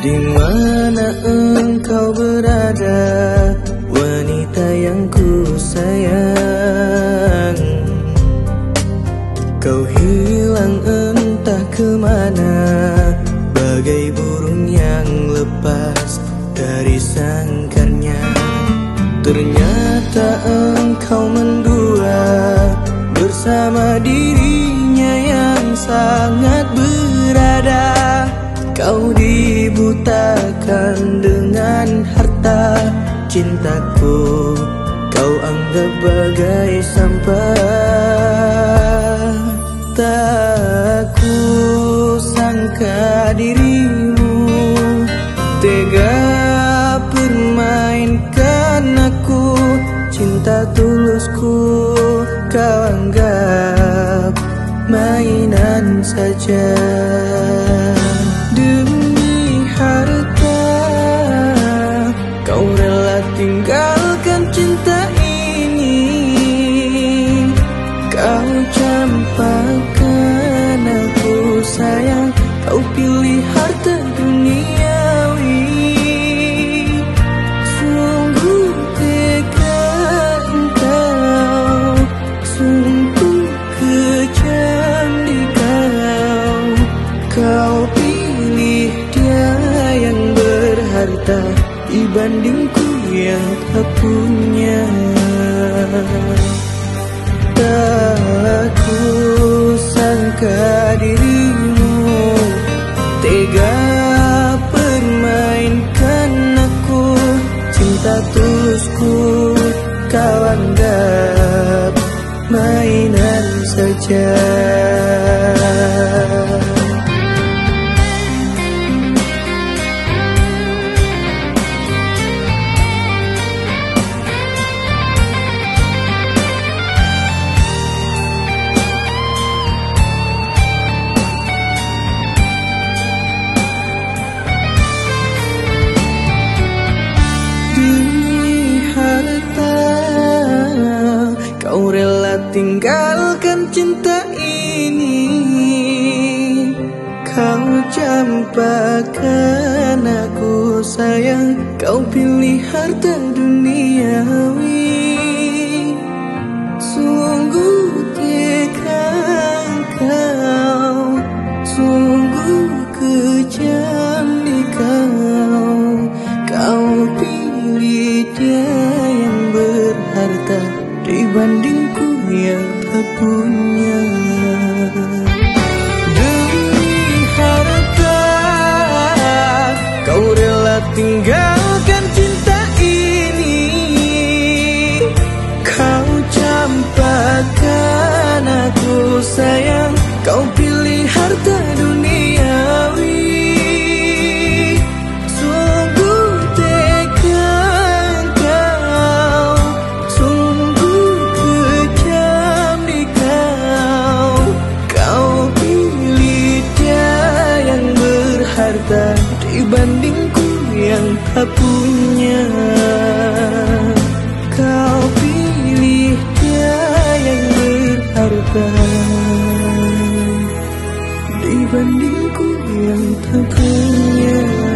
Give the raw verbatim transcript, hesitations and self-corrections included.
Di mana engkau berada, wanita yang ku sayang? Kau hilang entah kemana, bagai burung yang lepas dari sangkarnya. Ternyata engkau mendua bersama dirinya yang sangat berada. Kau dibutakan dengan harta cintaku, kau anggap bagai sampah. Tak ku sangka dirimu tega permainkan aku. Cinta tulusku kau anggap mainan saja. Demi harta kau rela tinggalkan cinta ini. Kau campakkan aku sayang, kau pilih harta duniawi. Sungguh tega engkau, sungguh kejam di kau. Kau pilih dia yang berharta dibandingku yang tak punya. Tak ku sangka dirimu tega permainkan aku. Cinta tulusku kau anggap mainan saja. Kau rela tinggalkan cinta ini. Kau campakkan aku sayang, kau pilih harta duniawi. Sungguh tega kau, sungguh kejam di kau. Kau pilih dia yang berharta dibandingku yang tak punya. Demi harta kau rela tinggalkan cinta ini. Kau campakkan aku sayang, kau pilih harta duniawi. Dibandingku yang tak punya. Kau pilih dia yang berharta dibandingku yang tak punya.